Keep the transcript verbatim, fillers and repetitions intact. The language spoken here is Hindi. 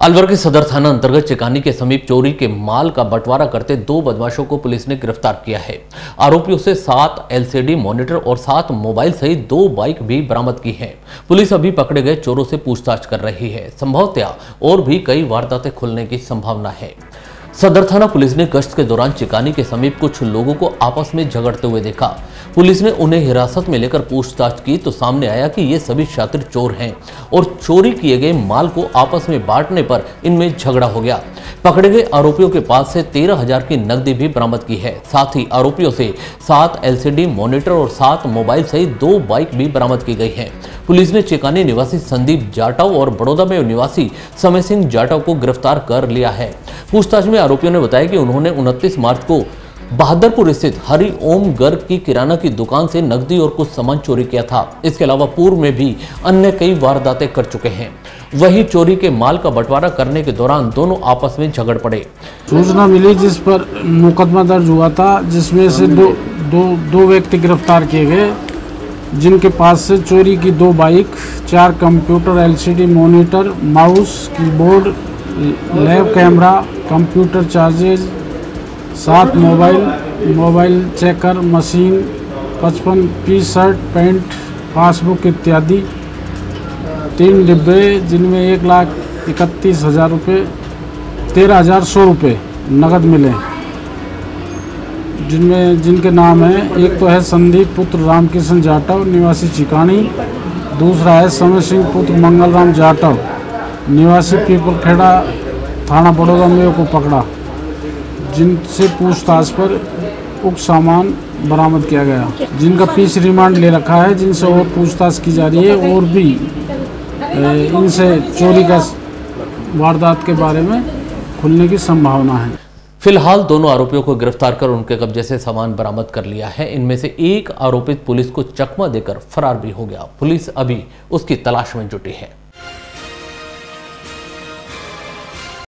अलवर के सदर थाना अंतर्गत चिकानी के समीप चोरी के माल का बंटवारा करते दो बदमाशों को पुलिस ने गिरफ्तार किया है। आरोपियों से सात एलसीडी मॉनिटर और सात मोबाइल सहित दो बाइक भी बरामद की हैं। पुलिस अभी पकड़े गए चोरों से पूछताछ कर रही है। संभवतः और भी कई वारदातें खुलने की संभावना है। सदर थाना पुलिस ने गश्त के दौरान चिकानी के समीप कुछ लोगों को आपस में झगड़ते हुए देखा। पुलिस ने उन्हें हिरासत में लेकर पूछताछ की तो सामने आया कि ये सभी शातिर चोर हैं और चोरी किए गए माल को आपस में बांटने पर इनमें झगड़ा हो गया। पकड़े गए आरोपियों के पास से तेरह हजार की नकदी भी बरामद की है। साथ ही आरोपियों से सात एलसीडी मॉनिटर और सात मोबाइल सहित दो बाइक भी बरामद की गई है। पुलिस ने चिकानी निवासी संदीप जाटव और बड़ौदा में निवासी समय सिंह जाटव को गिरफ्तार कर लिया है। पूछताछ में आरोपियों ने बताया कि उन्होंने उनतीस मार्च को बहादुरपुर स्थित हरि ओम गर्ग की किराना की दुकान से नकदी और कुछ सामान चोरी किया था। इसके अलावा पूर्व में भी अन्य कई वारदातें कर चुके हैं। वही चोरी के माल का बंटवारा करने के दौरान दोनों आपस में झगड़ पड़े। सूचना मिली जिस पर मुकदमा दर्ज हुआ था, जिसमें से दो दो दो व्यक्ति गिरफ्तार किए गए, जिनके पास से चोरी की दो बाइक, चार computer, LCD monitor, mouse, keyboard, lab camera, computer charges, सात मोबाइल, मोबाइल चेकर मशीन, पचपन पीस शर्ट, पैंट, पासबुक इत्यादि, तीन डिब्बे जिनमें एक लाख इकतीस हजार रुपये, तेरह हजार सौ रुपये नकद मिले, जिनमें जिनके नाम हैं, एक तो है संदीप पुत्र रामकिशन जाटव निवासी चिकानी, दूसरा है समय सिंह पुत्र मंगल राम जाटव निवासी पीपल खेड़ा थाना बड़ौदा में को पकड़ा, जिनसे पूछताछ पर उक्त सामान बरामद किया गया, जिनका पीस रिमांड ले रखा है, जिनसे और पूछताछ की जा रही है और भी इनसे चोरी का वारदात के बारे में खुलने की संभावना है। फिलहाल दोनों आरोपियों को गिरफ्तार कर उनके कब्जे से सामान बरामद कर लिया है। इनमें से एक आरोपित पुलिस को चकमा देकर फरार भी हो गया। पुलिस अभी उसकी तलाश में जुटी है।